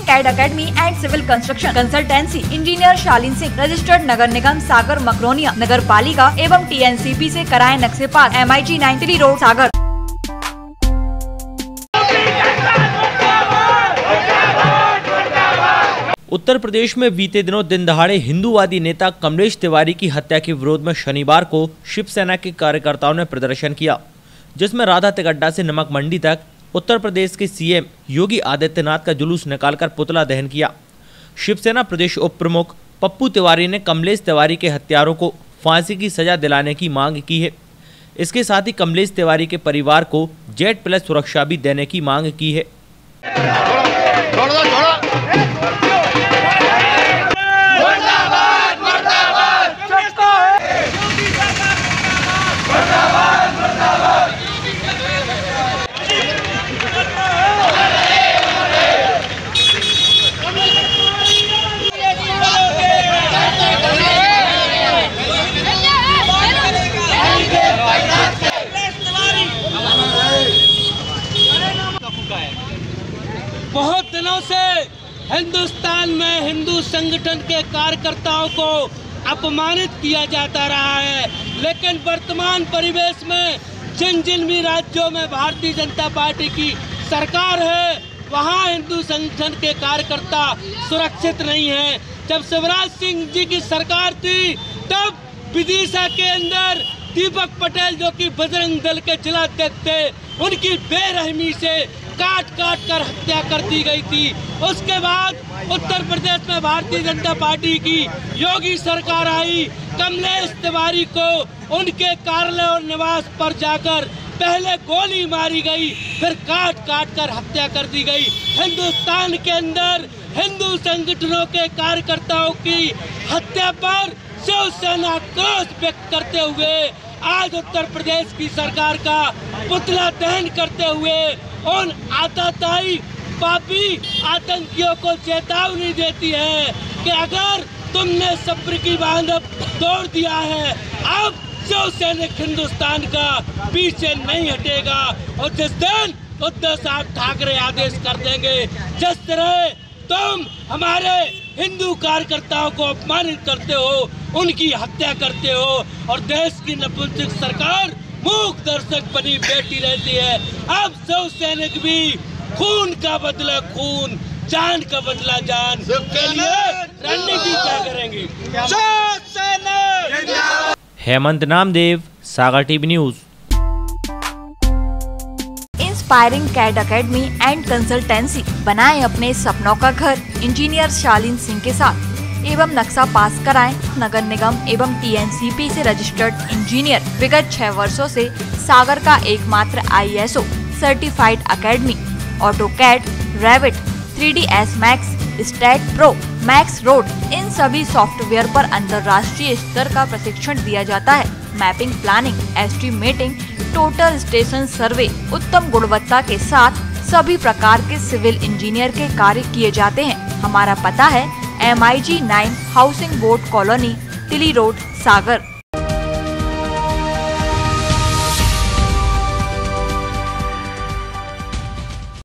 CAD academy and civil construction consultancy engineer Shaleen Singh, registered नगर निगम सागर मकरोनिया नगर पालिका एवं TNCP से कराए नक्शे पास। MIG 9 रोड सागर। उत्तर प्रदेश में बीते दिनों दिन दहाड़े हिंदूवादी नेता कमलेश तिवारी की हत्या के विरोध में शनिवार को शिवसेना के कार्यकर्ताओं ने प्रदर्शन किया, जिसमें राधा तिगड्डा से नमक मंडी तक उत्तर प्रदेश के CM योगी आदित्यनाथ का जुलूस निकालकर पुतला दहन किया। शिवसेना प्रदेश उप प्रमुख पप्पू तिवारी ने कमलेश तिवारी के हत्यारों को फांसी की सजा दिलाने की मांग की है। इसके साथ ही कमलेश तिवारी के परिवार को Z+ सुरक्षा भी देने की मांग की है। बहुत दिनों से हिंदुस्तान में हिंदू संगठन के कार्यकर्ताओं को अपमानित किया जाता रहा है, लेकिन वर्तमान परिवेश में जिन जिन भी राज्यों में भारतीय जनता पार्टी की सरकार है, वहां हिंदू संगठन के कार्यकर्ता सुरक्षित नहीं हैं। जब शिवराज सिंह जी की सरकार थी, तब विदिशा के अंदर दीपक पटेल जो कि बजरंग दल के जिलाध्यक्ष थे, उनकी बेरहमी से काट काट कर हत्या कर दी गई थी। उसके बाद उत्तर प्रदेश में भारतीय जनता पार्टी की योगी सरकार आई। कमलेश तिवारी को उनके कार्यालय और निवास पर जाकर पहले गोली मारी गई, फिर काट काट कर हत्या कर दी गई। हिंदुस्तान के अंदर हिंदू संगठनों के कार्यकर्ताओं की हत्या पर शिवसेना क्रोध व्यक्त करते हुए आज उत्तर प्रदेश की सरकार का पुतला दहन करते हुए उन आतताई पापी आतंकियों को चेतावनी देती है कि अगर तुमने सब्र की बांध तोड़ दिया है, अब शिवसैनिक हिंदुस्तान का पीछे नहीं हटेगा। और जिस दिन उद्धव साहब ठाकरे आदेश कर देंगे, जिस तरह तुम हमारे हिंदू कार्यकर्ताओं को अपमानित करते हो, उनकी हत्या करते हो और देश की नपुंसक सरकार मूक दर्शक बनी बैठी रहती है, अब शिवसैनिक भी खून का बदला खून, जान का बदला जान के लिए रणनीति तय करेंगे। Hemant Namdev, Sagar TV news. Inspiring CAD academy and consultancy, बनाएं अपने सपनों का घर इंजीनियर शालीन सिंह के साथ एवं नक्शा पास कराएं नगर निगम एवं TNCP से रजिस्टर्ड इंजीनियर। विगत 6 वर्षों से सागर का एकमात्र ISO certified academy. AutoCAD, Revit, 3ds Max, STAAD pro, max road, इन सभी सॉफ्टवेयर पर अंतर्राष्ट्रीय स्तर का प्रशिक्षण दिया जाता है। Mapping, planning, estimating, total station survey, उत्तम गुणवत्ता के साथ सभी प्रकार के सिविल इंजीनियर के कार्य किए जाते हैं। हमारा पता है MIG 9 housing board colony, Tili road, सागर।